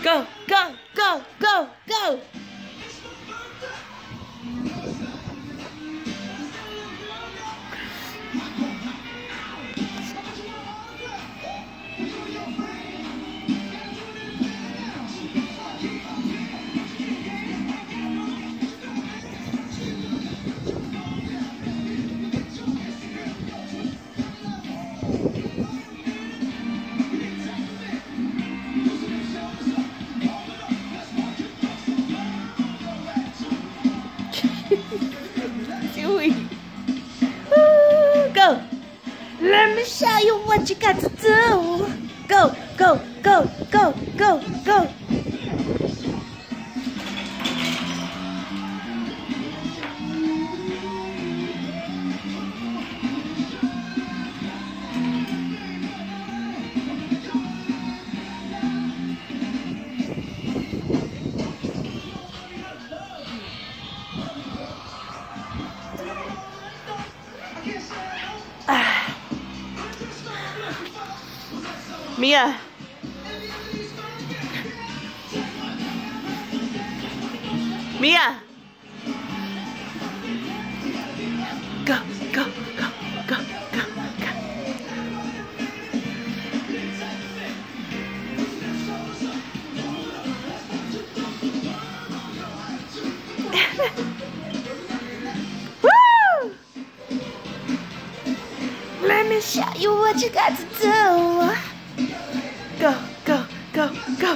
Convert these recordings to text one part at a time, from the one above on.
Go, go, go, go, go. Go. Let me show you what you got to do. Go, go, go, go, go, go. Mia. Mia. Go, go, go, go, go, go. Woo! Let me show you what you got to do. Go, go, go, go.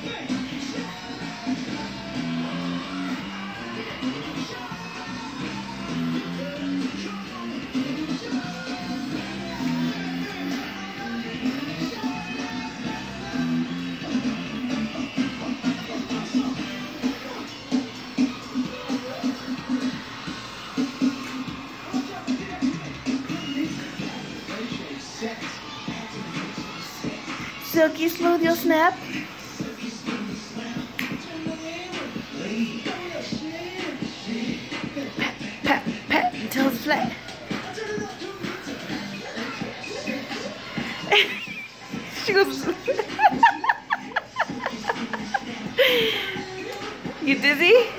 Silky smooth your snap. Pat, pat, pat until it's flat. She goes. You dizzy?